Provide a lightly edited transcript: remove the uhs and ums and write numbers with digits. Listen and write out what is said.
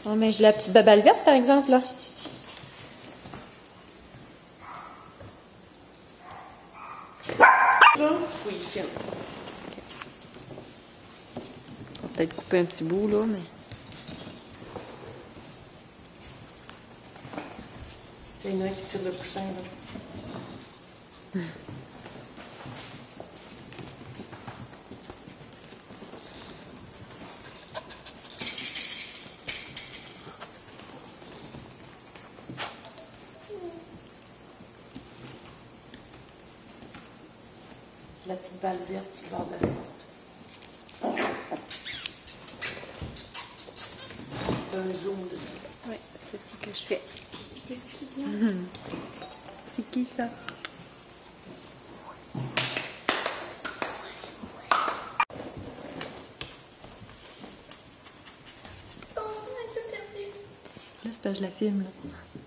Oh, mais j'ai la petite babale verte, par exemple, là. Oui, je filme. On va peut-être couper un petit bout, là, mais... Il y en a un qui tire le coussin, là. La petite balle verte qui va de la porte. Un zoom dessus. Oui, c'est ça que je fais. C'est qui, ça? Là, c'est parce que je la filme, là.